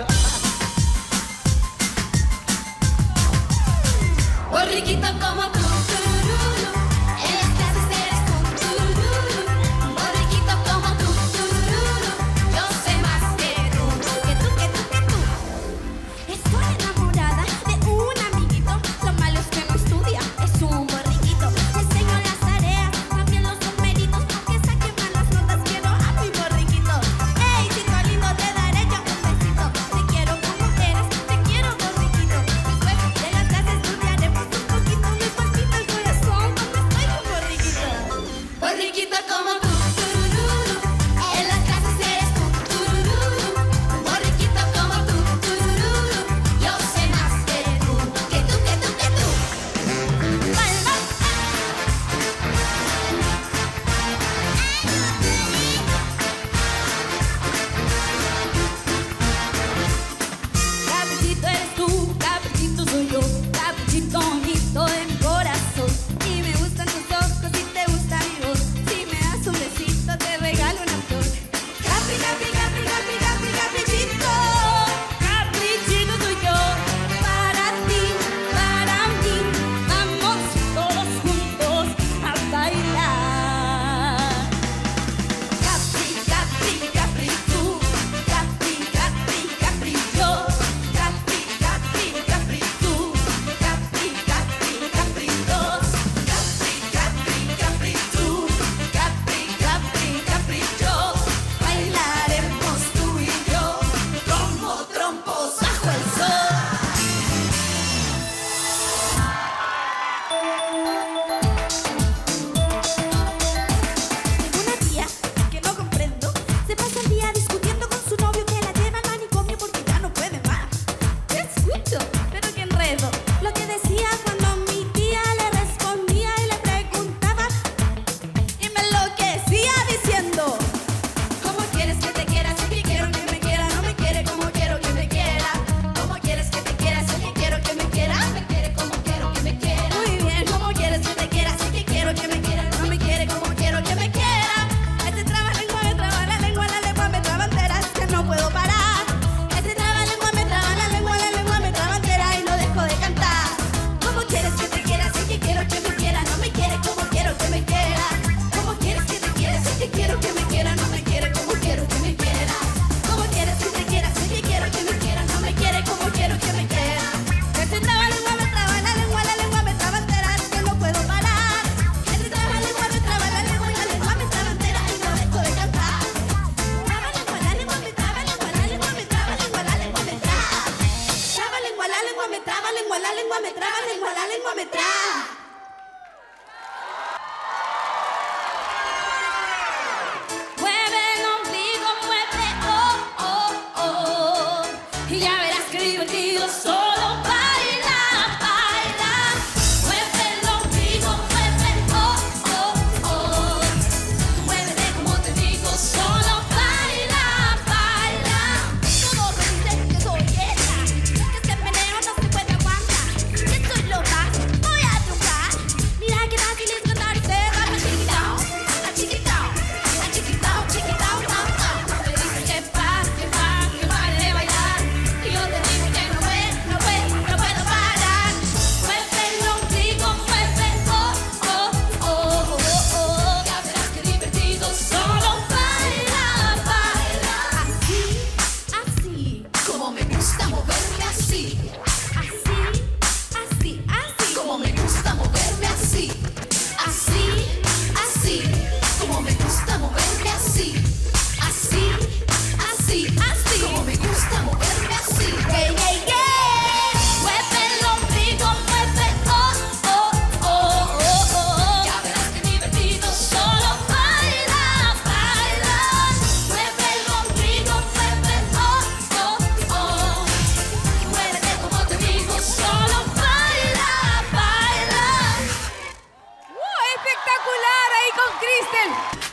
Borriquito como tú, turururu. En las clases eres tú, turururu. Borriquito como tú, turururu. Yo sé más que tú, que tú, que tú, que tú. Estoy enamorada de un amiguito. Lo malo es que no estudia, es un borriquito. Le enseño las tareas, también los numeritos. Que saque malas notas, quiero a mi borriquito. Ey, chico lindo, te daré yo un besito. Te quiero como eres, te quiero borriquito. Después de las clases estudiaremos un poquito. Me palpita el corazón cuando estoy con borriquito. Borriquito como tú, turururu. En las clases eres tú, turururu. Borriquito como tú, turururu. Yo sé más que tú, que tú, que tú, que tú. Palma. Caprichito eres tú, caprichito soy yo, caprichito bonito de mi corazón. Y me gustan tus ojos y te gusta mi voz. Si me das un besito te regalo una flor. Capri, capri, capri, capri, capri, caprichito. Caprichito soy yo, para ti, para mí. Vamos todos juntos a bailar. Capri, capri, capri tú. Capri, capri, capri yo. Capri, capri, capri tú. Capri, capri, capri dos. Capri, capri, capri tú. Capri, capri, capri yo. Bailaremos tú y yo como trompos bajo el sol. Una tía que no comprendo se pasa el día discutiendo con su novio que la lleva al manicomio porque ya no puede más. ¿Qué escucho? Pero qué enredo. Lo que decía cuando mi tía le respondía y le preguntaba y me enloquecía diciendo: ¿Cómo quieres que te quiera si que quiero que me quiera? No me quiere como quiero que me quiera. ¿Cómo quieres que te quiera si que quiero que me quiera? Me quiere como quiero que me quiera. Muy bien, ¿cómo quieres que te quiera si que quiero que me quiera? No me quiere como quiero que me quiera. Este trabalengua me traba la lengua me traba enteras que no puedo parar. Este trabalengua me traba la lengua me traba entera y no dejo de cantar. ¿Cómo quieres que te quiera si que quiero que me quiera? No me quiere como quiero que me quiera. ¿Cómo quieres que te quiera si que quiero que me quiera? No me quiere como quiero que me quiera. ¿Cómo quieres que te quiera si que quiero que me quiera? No me quiere como quiero que me quiera. Este trabalengua me traba la lengua me traba enteras que no puedo parar. Este trabalengua me traba la lengua me traba entera y no dejo de cantar. Trabalengua la lengua me traba, lengua la lengua me traba, lengua la lengua me traba. Trabalengua la lengua me traba, lengua la lengua me traba, lengua la lengua me traba. Mueve el ombligo, mueve, oh, oh, oh. Y ya verás que divertido solo baila, baila. Mueve el ombligo, mueve, oh, oh, oh. Muévete como te digo, solo baila, baila. Todos me dicen que soy esa, que este meneo no se puede aguantar. Que soy loca, voy a triunfar. Mira qué fácil es cantar y ser rap, chiquitao, a chiquitao, a chiquitao, chiquitao, tao, tao. Me dicen que pare de bailar. Y yo te digo que no puedo parar. Mueve el ombligo, mueve, oh, oh, oh, oh, oh. Ya verás que divertido, solo baila, baila. Así, así, como me gusta moverme así.